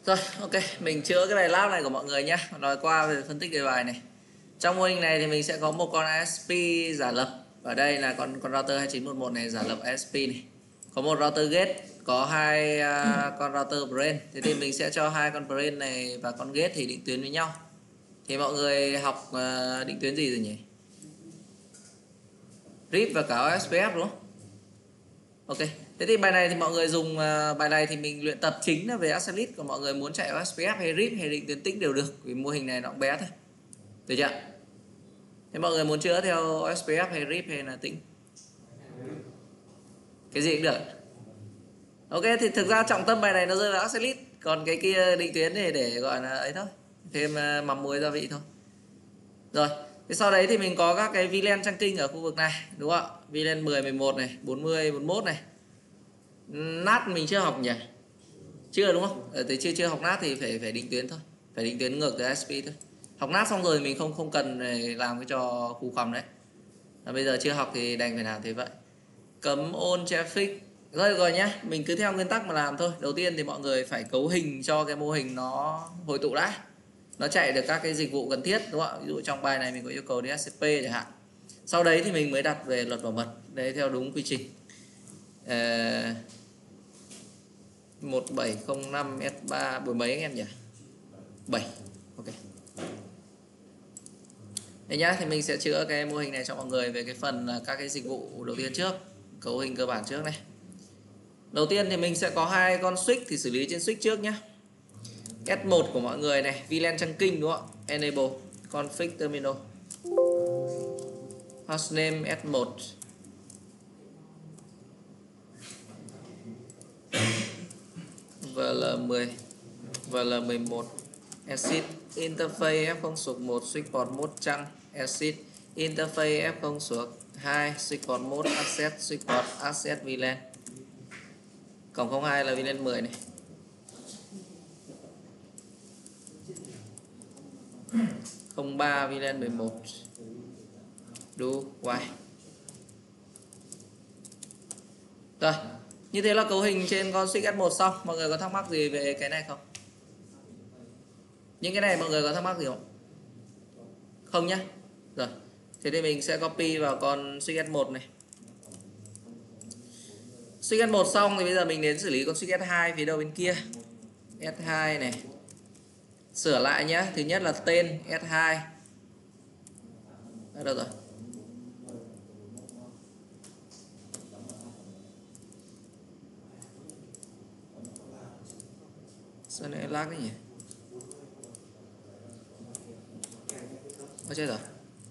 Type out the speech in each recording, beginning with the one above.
Rồi, ok, mình chữa cái bài lab này của mọi người nhé. Nói qua về phân tích cái bài này. Trong mô hình này thì mình sẽ có một con ISP giả lập. Ở đây là con router 2911 này giả lập ISP này. Có một router gate, có hai con router brain. Thế thì mình sẽ cho hai con brain này và con gate thì định tuyến với nhau. Thì mọi người học định tuyến gì rồi nhỉ? RIP và cả OSPF đúng không? Ok, thế thì bài này thì mọi người dùng bài này thì mình luyện tập chính là về Axelit, còn mọi người muốn chạy OSPF hay RIP hay định tuyến tĩnh đều được, vì mô hình này nó cũng bé thôi, được chưa? Thế mọi người muốn chữa theo OSPF hay RIP hay là tĩnh? Cái gì cũng được. Ok, thì thực ra trọng tâm bài này nó rơi vào Axelit, còn cái kia định tuyến để gọi là ấy thôi, thêm mắm muối gia vị thôi. Rồi, thế sau đấy thì mình có các cái VLAN trăng kinh ở khu vực này, đúng không ạ? VLAN 10, 11 này, 40, 41 này. NAT mình chưa học nhỉ? Chưa đúng không? Thì chưa học NAT thì phải định tuyến thôi, phải định tuyến ngược cái SP thôi. Học NAT xong rồi mình không cần làm cái trò khu khoằm đấy. Bây giờ chưa học thì đành phải làm thế vậy. Cấm on traffic. Rồi nhá, mình cứ theo nguyên tắc mà làm thôi. Đầu tiên thì mọi người phải cấu hình cho cái mô hình nó hội tụ đã, nó chạy được các cái dịch vụ cần thiết, đúng không ạ? Ví dụ trong bài này mình có yêu cầu DHCP chẳng hạn. Sau đấy thì mình mới đặt về luật bảo mật đấy theo đúng quy trình. 1705 S3 buổi mấy anh em nhỉ? 7. Ok. Đây nhá, thì mình sẽ chữa cái mô hình này cho mọi người về cái phần là các cái dịch vụ đầu tiên trước, cấu hình cơ bản trước này. Đầu tiên thì mình sẽ có hai con switch thì xử lý trên switch trước nhá. S1 của mọi người này, VLAN trunking đúng không ạ? Enable config terminal. Hostname S1. VL10 VL11 exit interface F0 suộc 1 switch port mode trăng exit interface F0 suộc 2 switch port mode access switch port access VLAN. Cổng 02 là VLAN 10 này. Không 3 VLAN 11 do Y. Rồi, như thế là cấu hình trên con switch S1 xong. Mọi người có thắc mắc gì về cái này không? Những cái này mọi người có thắc mắc gì không? Không nhá. Rồi, thế thì mình sẽ copy vào con switch S1 này. Switch S1 xong thì bây giờ mình đến xử lý con switch S2 phía đầu bên kia. S2 này. Sửa lại nhé. Thứ nhất là tên S2. Đâu rồi? Sao lại lag đấy nhỉ? Ôi chết rồi.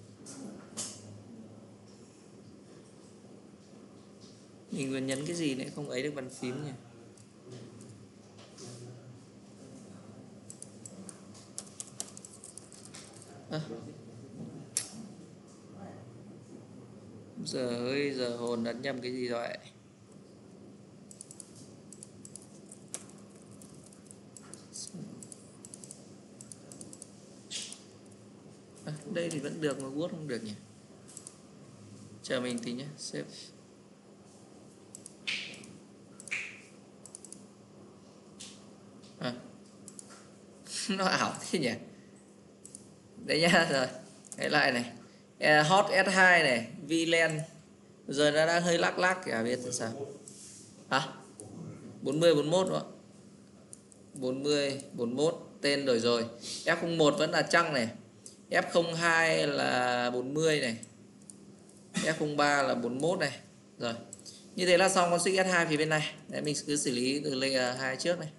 Mình vừa nhấn cái gì nữa không ấy được bàn phím nhỉ? Giờ ơi, giờ hồn đã nhầm cái gì rồi ạ? Đây thì vẫn được mà Word không được nhỉ? Chờ mình tí nhé. Save. Nó ảo thế nhỉ? Đấy nhá, rồi. Cái lại này. Hot S2 này, VLAN. Giờ nó đang hơi lắc kìa, biết sao? Hả? 40 41 đúng không? 40 41 tên đổi rồi. F01 vẫn là trăng này. F02 là 40 này. F03 là 41 này. Rồi. Như thế là xong con switch S2 phía bên này. Đấy, mình cứ xử lý từ layer 2 trước này.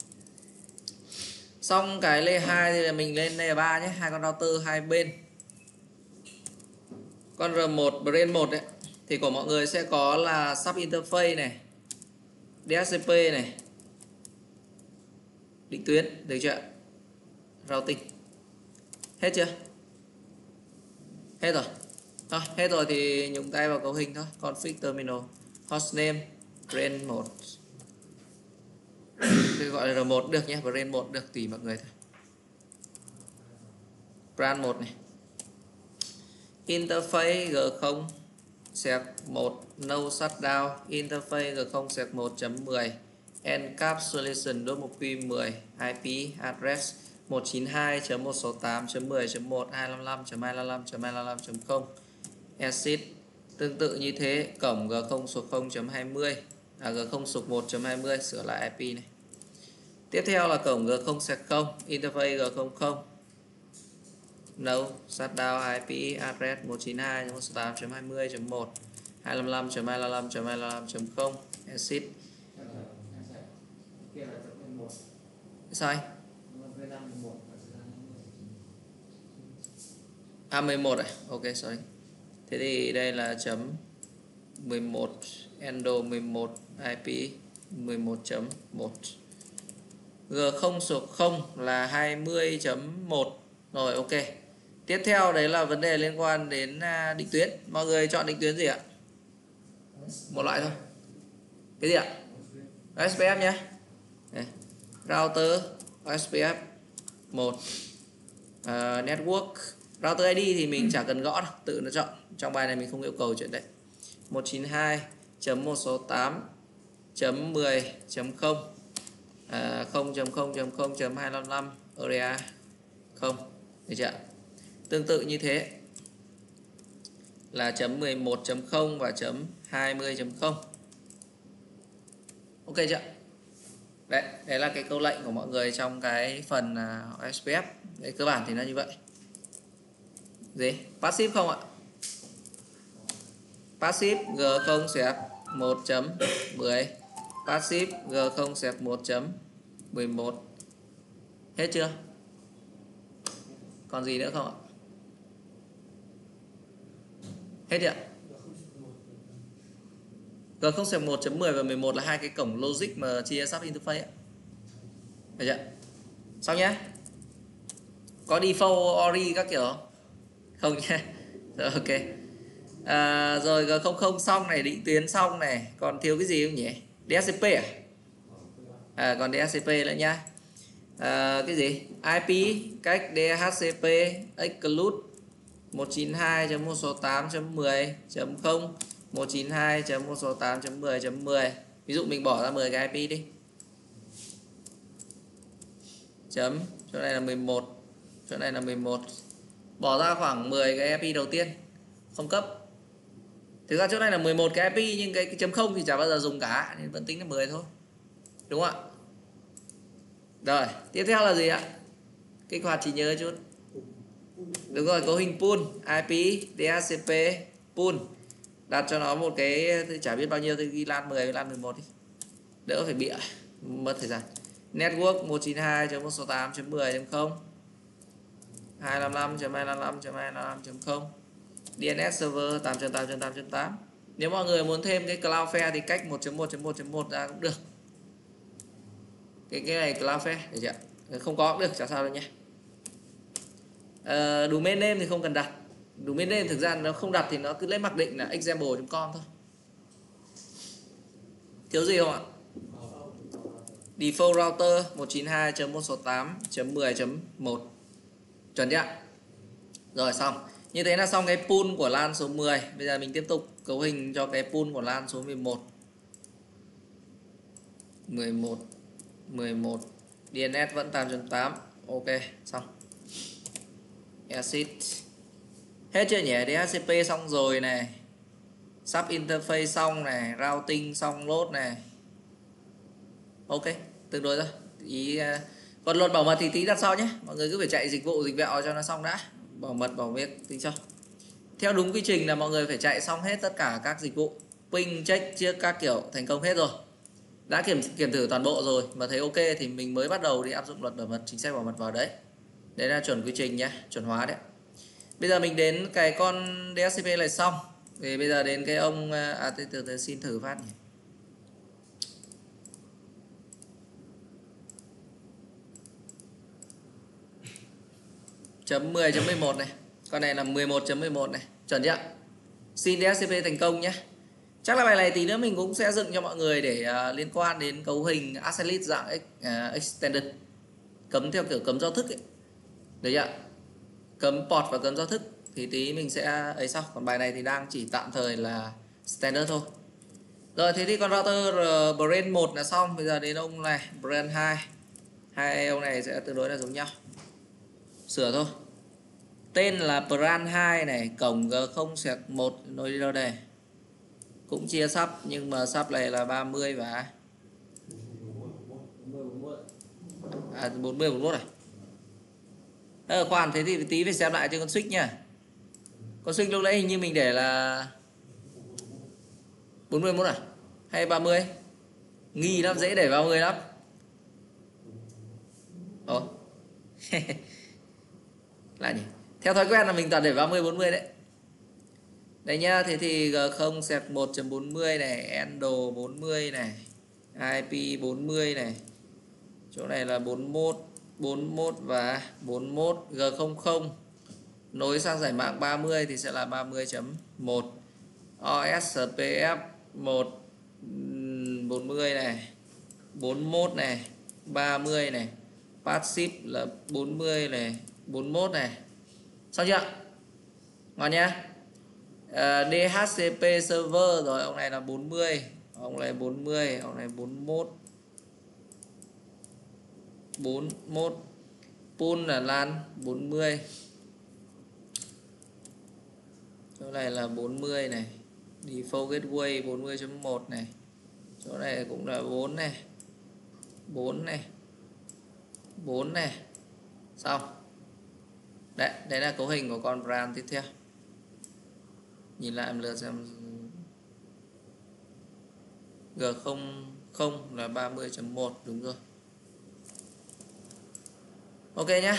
Xong cái layer 2 thì là mình lên layer 3 nhé. Hai con router hai bên. Con R1 brain 1 đấy thì của mọi người sẽ có là sub interface này, DHCP này, định tuyến, được chưa? Routing. Hết chưa? Hết rồi. Hết rồi thì nhúng tay vào cấu hình thôi. Config terminal, hostname brain 1. Tôi gọi là R1 được nhé, brain 1 được, tùy mọi người thôi. Brand 1 này. Interface G0 sạc 1 no shutdown, interface G0 sạc 1.10 encapsulation.1q10 IP address 192.168.10.1 exit. Tương tự như thế, cổng G0/0.20 G0/1.20 sửa lại IP này. Tiếp theo là cổng G0/0 interface G00 no shutdown IP address 192.168.20.1 255.255.255.0 exit. Sai. 11 à? Ok, sorry. Thế thì đây là chấm 11 endo 11 IP 11.1 G0/0 là 20.1 rồi. Ok, tiếp theo đấy là vấn đề liên quan đến định tuyến. Mọi người chọn định tuyến gì ạ? Một loại thôi. Cái gì ạ? SPF nhé. Router SPF 1 network. Router ID thì mình chả cần gõ đâu, tự nó chọn. Trong bài này mình không yêu cầu chuyện đấy. 192.168.10.0 0.0.0.255 area 0. Được chưa? Tương tự như thế là chấm 11.0 và chấm 20.0. Ok chưa? Đấy là cái câu lệnh của mọi người trong cái phần SPF. Đấy, cơ bản thì nó như vậy. Gì? Passive không ạ? Passive G0/1.10 Passive G0/1.11. Hết chưa? Còn gì nữa không ạ? Hết chưa? G0/1.10 và 11 là hai cái cổng logic mà chia sub interface ấy. Được chưa? Xong nhé. Có default ORI các kiểu không nhé? Rồi, ok. Rồi G00 xong này, định tuyến xong này, còn thiếu cái gì không nhỉ? DHCP à? Còn DHCP nữa nhá. Cái gì? IP cách DHCP exclude 192.168.10.0 192.168.10.10. Ví dụ mình bỏ ra 10 cái IP đi. Chấm, chỗ này là 11, chỗ này là 11. Bỏ ra khoảng 10 cái IP đầu tiên không cấp. Thực ra chỗ này là 11 cái IP nhưng cái chấm không thì chả bao giờ dùng cả nên vẫn tính là 10 thôi. Đúng không ạ? Rồi, tiếp theo là gì ạ? Kích hoạt chỉ nhớ chút. Đúng rồi, cấu hình pool, IP, DHCP, pool. Đặt cho nó một cái chả biết bao nhiêu thì ghi LAN 10 với LAN 11 đi. Đỡ phải bịa, mất thời gian. Network 192.168.10.0 255.255.255.0 DNS server 8.8.8.8. Nếu mọi người muốn thêm cái Cloudflare thì cách 1.1.1.1 ra cũng được. Cái này Cloudflare được chưa? Không có cũng được, chả sao đâu nhé. Domain name thì không cần đặt. Domain name thực ra nó không đặt thì nó cứ lấy mặc định là example.com thôi. Thiếu gì không ạ? Default router 192.168.10.1. Chuẩn chưa? Rồi xong. Như thế là xong cái pool của LAN số 10. Bây giờ mình tiếp tục cấu hình cho cái pool của LAN số 11. 11 DNS vẫn 8.8. Ok, xong. Exit. Hết chưa nhỉ? DHCP xong rồi này. Sub interface xong này, routing xong lốt này. Ok, tương đối rồi. Còn luật bảo mật thì tí đặt sau nhé. Mọi người cứ phải chạy dịch vụ dịch vẹo cho nó xong đã. Bảo mật bảo việc tính sau. Theo đúng quy trình là mọi người phải chạy xong hết tất cả các dịch vụ, ping, check, trước các kiểu thành công hết rồi. Đã kiểm thử toàn bộ rồi mà thấy ok thì mình mới bắt đầu đi áp dụng luật bảo mật, chính sách bảo mật vào đấy. Đấy là chuẩn quy trình nhé, chuẩn hóa đấy. Bây giờ mình đến cái con DHCP này xong. Thì bây giờ đến cái ông từ xin thử phát nhỉ. Chấm 10.11 này. Con này là 11.11 này. Chuẩn chưa? Xin DHCP thành công nhé. Chắc là bài này tí nữa mình cũng sẽ dựng cho mọi người để liên quan đến cấu hình Accelit dạng extended. Cấm theo kiểu cấm giao thức ấy. Được chưa? Cấm port và cấm giao thức thì tí mình sẽ ấy sau. Còn bài này thì đang chỉ tạm thời là standard thôi. Rồi thế thì con router brand 1 là xong. Bây giờ đến ông này, brand 2. Hai ông này sẽ tương đối là giống nhau. Sửa thôi. Tên là brand 2 này, cổng G0/1 nối đi đâu đây? Cũng chia sub nhưng mà sub này là 30 và 40 41 này. Khoan, thế thì tí phải xem lại cho con switch nha. Con switch lúc nãy hình như mình để là 41 à? Hay 30? Nghi lắm, dễ để 30 lắm. Ồ. Lại nhỉ. Theo thói quen là mình toàn để 30 40 đấy. Đây nhá, thế thì G0/1.40 này, Endo 40 này, IP 40 này. Chỗ này là 41, 41 và 41 G00 nối sang giải mạng 30 thì sẽ là 30.1 OSPF 1 40 này, 41 này, 30 này, passive là 40 này, 41 này. Xong chưa? Ngon nhá. DHCP server rồi, ông này là 40, ông này 40, ông này 41. 41. Pool là LAN 40. Chỗ này là 40 này. Default gateway 40.1 này. Chỗ này cũng là 4 này. 4 này. 4 này. Xong. Đấy là cấu hình của con brand tiếp theo. Nhìn lại một lượt xem. G00 là 30.1, đúng rồi. Ok nhá.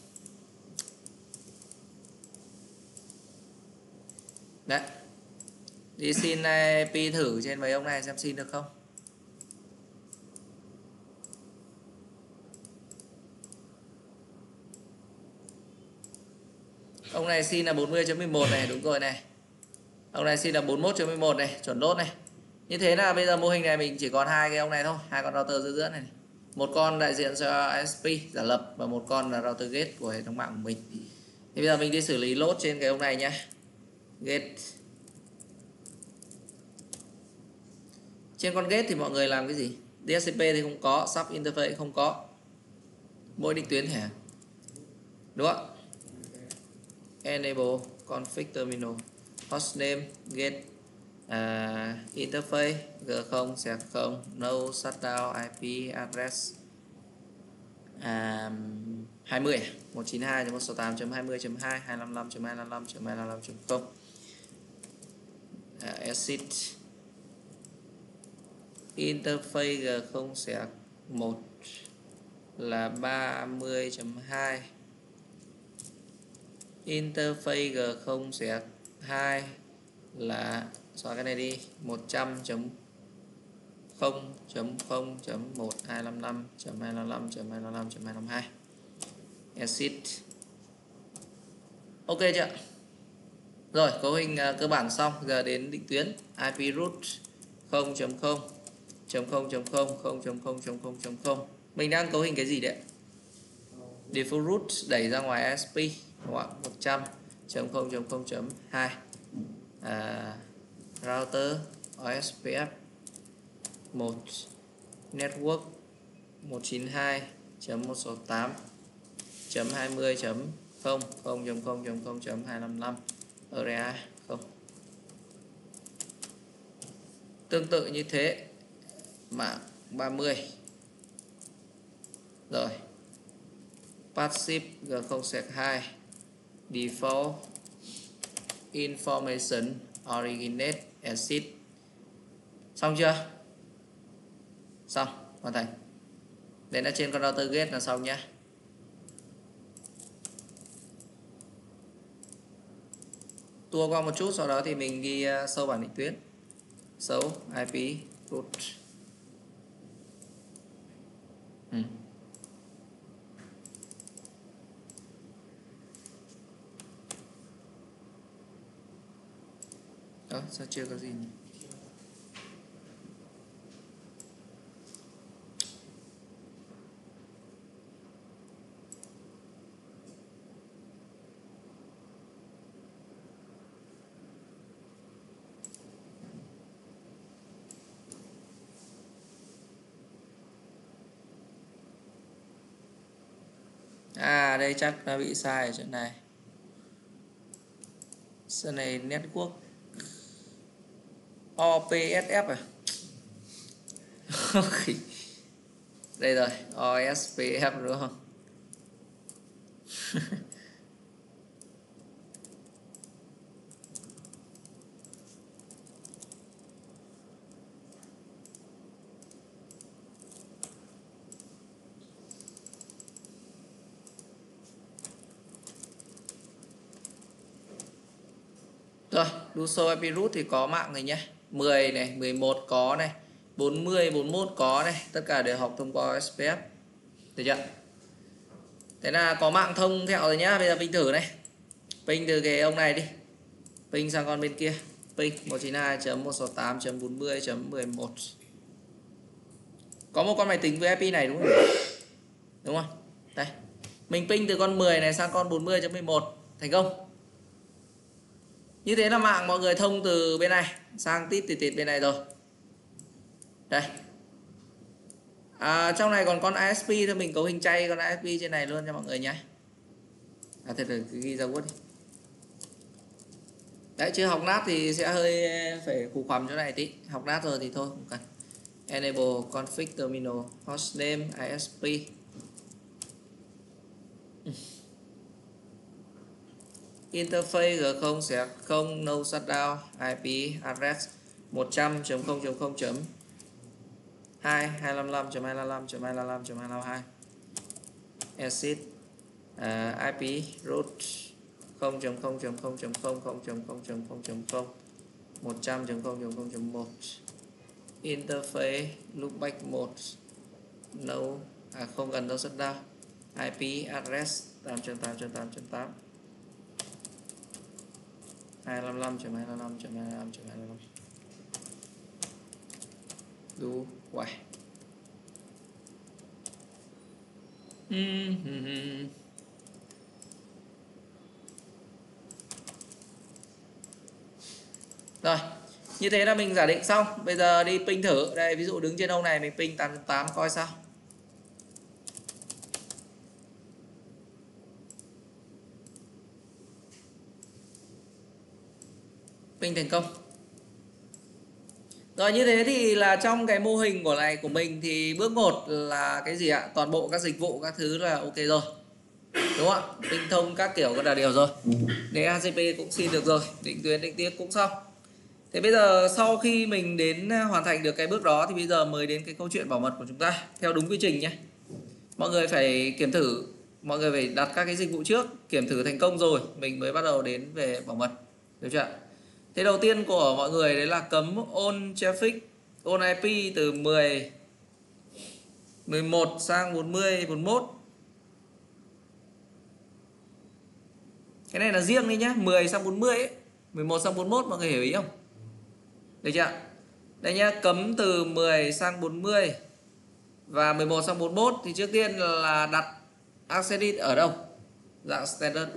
Đấy. Đi xin IP thử trên mấy ông này xem xin được không. Ông này xin là 40.11 này, đúng rồi này. Ông này xin là 41.11 này, chuẩn đốt này. Như thế là bây giờ mô hình này mình chỉ còn hai cái ông này thôi, hai con router giữa giữa này. Một con đại diện cho ISP giả lập và một con là router gate của hệ thống mạng của mình. Thì bây giờ mình đi xử lý load trên cái ông này nhé. Gate. Trên con gate thì mọi người làm cái gì? DHCP thì không có, sub interface không có. Mỗi định tuyến hả? Đúng không? Enable config terminal, hostname get interface G0/0 no shutdown IP address 20 192.168.20.2 255.255.255.0 exit interface G0/1 là 30.2, interface G0/2 là xóa cái này đi 100.0.0.1 255.255.255.252 exit. Ok chưa? Rồi, cấu hình cơ bản xong. Giờ đến định tuyến IP root 0.0.0.0.0.0. Mình đang cấu hình cái gì đấy? Default root đẩy ra ngoài ISP 100.0.0.2 router OSPF 1 network 192.168.20.0.0.0.255 area 0. Tương tự như thế mạng 30. Rồi. Passive G0/2 default information originate exit. Xong chưa? Xong, hoàn thành. Đây là trên con router gate là xong nhé. Tua qua một chút, sau đó thì mình ghi sâu bản định tuyến. Sâu IP root. Đó, sao chưa có gì nhỉ? Đây chắc nó bị sai ở chỗ này. Sơn này network OPSF à? Đây rồi, OSPF đúng không? Rồi, Duso IP root thì có mạng rồi nhé. 10 này, 11 có này, 40, 41 có này, tất cả đều học thông qua SPF. Được chưa? Thế là có mạng thông thẹo rồi nhá. Bây giờ ping thử này. Ping từ cái ông này đi. Ping sang con bên kia. Ping 192.168.40.11. Có một con máy tính với IP này đúng không? Đúng không? Đây. Mình ping từ con 10 này sang con 40.11 thành công. Như thế là mạng mọi người thông từ bên này sang tít bên này rồi. Đây. Trong này còn con ISP thôi, mình cấu hình chay con ISP trên này luôn cho mọi người nhé. Thế rồi cứ ghi ra Word đi. Đấy, chứ học nát thì sẽ hơi phải khủ khoằm chỗ này tí. Học nát rồi thì thôi không cần. Enable config terminal hostname ISP. Interface G0 sẽ 0 no shutdown IP address 100.0.255.255.255.252 exit IP root 0.0.0.0.0.0.0 100.0.0.1 interface loopback 1 no không cần no shutdown IP address 8.8.8.8 255.255.255.255 đủ quay. Rồi, như thế là mình giả định xong. Bây giờ đi ping thử. Đây, ví dụ đứng trên ông này mình ping 8.8 coi sao. Ping thành công. Rồi, như thế thì là trong cái mô hình của này của mình thì bước 1 là cái gì ạ? Toàn bộ các dịch vụ các thứ là ok rồi. Đúng không ạ? Tinh thông các kiểu có đã đều rồi. DHCP cũng xin được rồi, định tuyến định tiết cũng xong. Thế bây giờ sau khi mình đến hoàn thành được cái bước đó thì bây giờ mới đến cái câu chuyện bảo mật của chúng ta theo đúng quy trình nhé. Mọi người phải kiểm thử, mọi người phải đặt các cái dịch vụ trước, kiểm thử thành công rồi mình mới bắt đầu đến về bảo mật. Được chưa? Thế đầu tiên của mọi người đấy là cấm on traffic, on IP từ 11 sang 40, 41. Cái này là riêng đi nhé, 10 sang 40 ấy, 11 sang 41 mọi người hiểu ý không? Được chưa? Đây nhá, cấm từ 10 sang 40 và 11 sang 41 thì trước tiên là đặt access ở đâu? Dạng standard.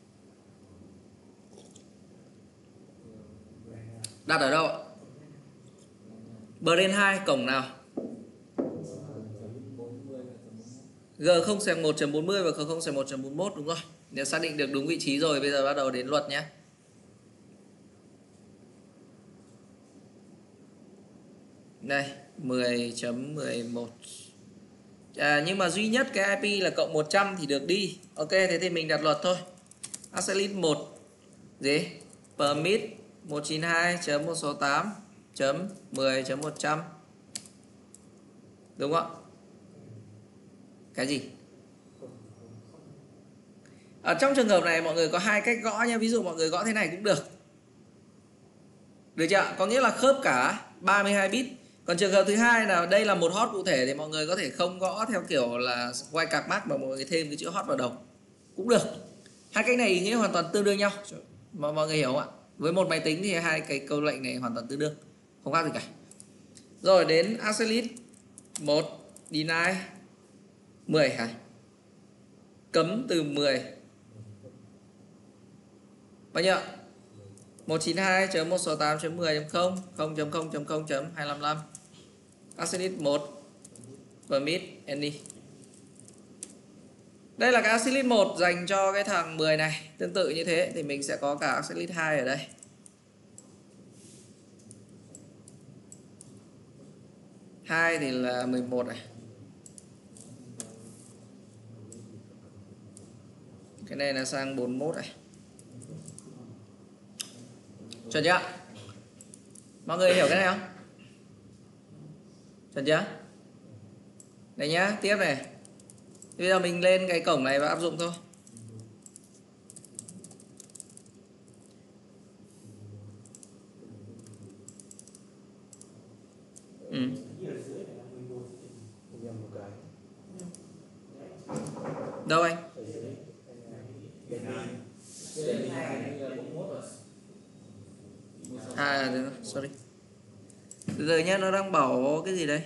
Đặt ở đâu ạ? Brain 2 cổng nào? G0/1.40 và G0/1.41 đúng rồi. Nếu xác định được đúng vị trí rồi bây giờ bắt đầu đến luật nhé. Đây 10.11 nhưng mà duy nhất cái IP là cộng 100 thì được đi. Ok, thế thì mình đặt luật thôi. Access list 1 gì? Permit 192.168.10.100 đúng không? Cái gì? Ở trong trường hợp này mọi người có hai cách gõ nha. Ví dụ mọi người gõ thế này cũng được. Được chưa? Có nghĩa là khớp cả 32 bit. Còn trường hợp thứ hai là đây là một hot cụ thể thì mọi người có thể không gõ theo kiểu là quay cạc mác mà mọi người thêm cái chữ hot vào đầu cũng được. Hai cách này ý nghĩa hoàn toàn tương đương nhau mà mọi người hiểu không ạ? Với một máy tính thì hai cái câu lệnh này hoàn toàn tương đương, không khác gì cả. Rồi đến access list 1 deny 10 hả? Cấm từ 10 bao nhiêu? 192.168.10.0 0.0.0.255 access list 1 permit any Đây là cái axit lít 1 dành cho cái thằng 10 này. Tương tự như thế thì mình sẽ có cả axit lít 2 ở đây. Hai thì là 11 này. Cái này là sang 41 này. Chuẩn chưa? Mọi người hiểu cái này không? Chuẩn chưa? Đây nhá, tiếp này. Bây giờ mình lên cái cổng này và áp dụng thôi. Đâu anh? Sorry. Từ từ nhá, nó đang bảo cái gì đây?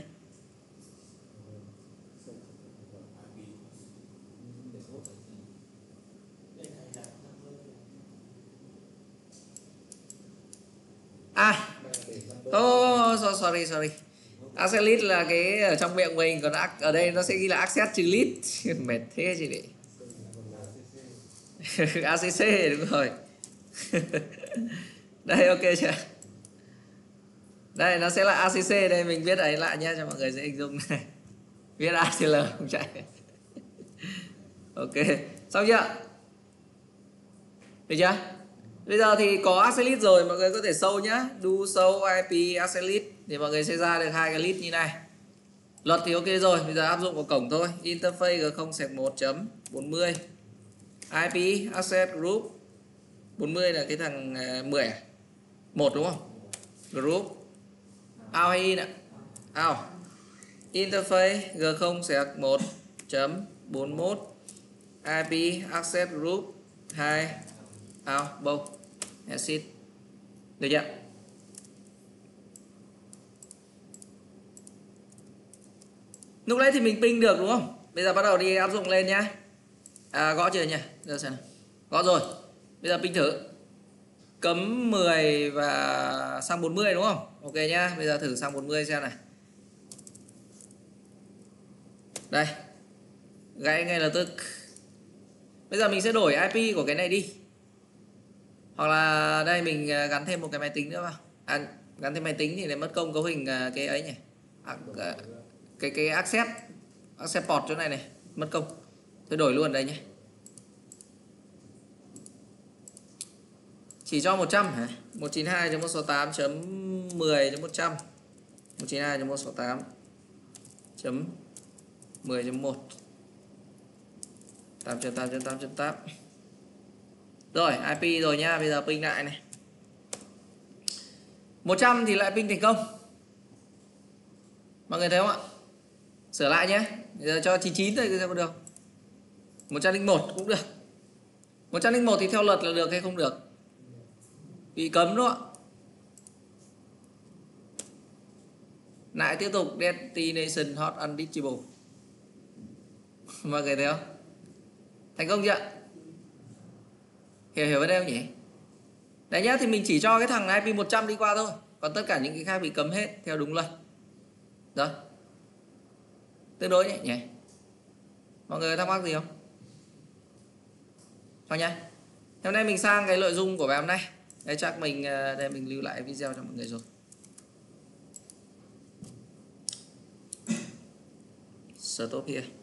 Sorry. Access là cái ở trong miệng mình, còn ở đây nó sẽ ghi là access trừ list. Mệt thế chị đấy. ACC đúng rồi. Đây ok chưa? Đây nó sẽ là ACC, đây mình viết ấy lại nhé cho mọi người dễ hình dung này. Viết ACL không chạy. Ok, xong chưa? Được chưa? Bây giờ thì có access list rồi, mọi người có thể show nhá. Do show IP access list thì mọi người sẽ ra được hai cái list như này. Luật thì ok rồi, bây giờ áp dụng vào cổng thôi. Interface G0/1.40 IP access group 40 là cái thằng 10 à? 1 đúng không? Group out hay in ạ? Out. Interface G0/1.41 IP access group 2 out both exit. Được chưa? Lúc nãy thì mình ping được đúng không? Bây giờ bắt đầu đi áp dụng lên nhá. Gõ chưa nhỉ? Giờ xem. Gõ rồi. Bây giờ ping thử. Cấm 10 và sang 40 đúng không? Ok nhá. Bây giờ thử sang 40 xem này. Đây. Gãy ngay lập tức. Bây giờ mình sẽ đổi IP của cái này đi. Hoặc là đây mình gắn thêm một cái máy tính nữa vào. Gắn thêm máy tính thì lại mất công cấu hình cái ấy nhỉ. Cái access port chỗ này này mất công. Tôi đổi luôn đây nhé. Chỉ cho 100 hả? 192.168.10.100 192.168.10.1 8.8.8.8. Rồi IP rồi nha. Bây giờ ping lại này. 100 thì lại ping thành công. Mọi người thấy không ạ? Sửa lại nhé. Bây giờ cho 99 thôi xem có được. 101 cũng được. 101 thì theo luật là được hay không được? Bị cấm đúng không ạ? Lại tiếp tục destination hot undetectable. Mọi người thấy không? Thành công chưa? Hiểu vấn đề không nhỉ? Đấy nhá, thì mình chỉ cho cái thằng IP 100 đi qua thôi. Còn tất cả những cái khác bị cấm hết theo đúng luật. Rồi. Tương đối nhỉ? Mọi người thắc mắc gì không? Thôi nhá. Hôm nay mình sang cái nội dung của bài hôm nay. Đây chắc mình đây mình lưu lại video cho mọi người rồi. Stop here.